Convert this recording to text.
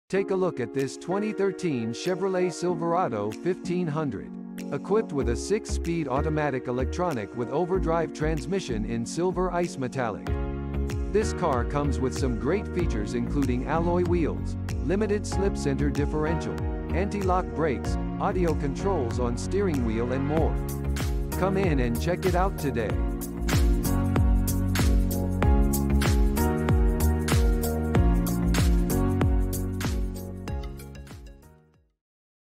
Take a look at this 2013 Chevrolet Silverado 1500. Equipped with a 6-speed automatic electronic with overdrive transmission in silver ice metallic. This car comes with some great features including alloy wheels, limited slip center differential, anti-lock brakes, audio controls on steering wheel and more. Come in and check it out today.